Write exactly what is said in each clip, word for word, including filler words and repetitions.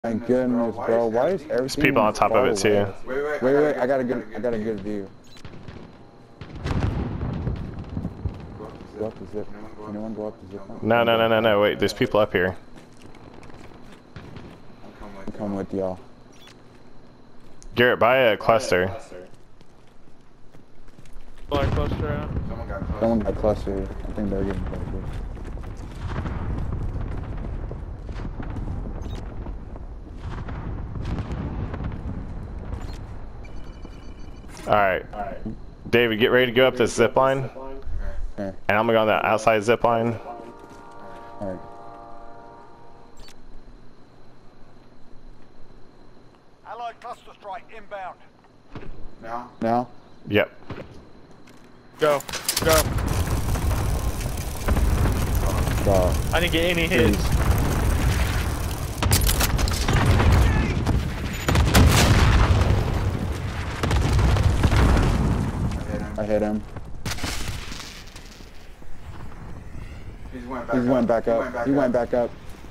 My goodness, bro. Why is everything There's people on top of it too. Wait, wait, wait, wait. I got a good, I got a good view. Go up the zip. Anyone go up the zip line? No, no, no, no, no. Wait, there's people up here. I'm coming with y'all. Garrett, buy a cluster. Buy a cluster out. Someone got clustered. I think they're getting clustered. Alright. David, get ready to go up this zip line. Okay. And I'm gonna go on the outside zip line. Alright. Allied cluster strike inbound. Now? Now? Yep. Go. Go. God. I didn't get any hits. I hit him. He went back, he went back up. He went back, he went back up.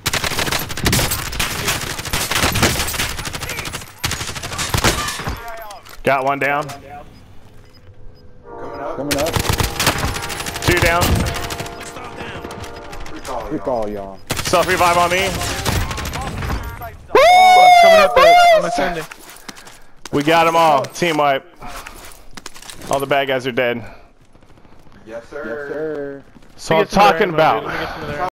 Got one down. Coming up. Coming up. Two down. Recall y'all. Self revive on me. Oh, coming up there on the Sunday. We got them all. Team wipe. All the bad guys are dead. Yes, sir. Yes, sir. So I'm talking about.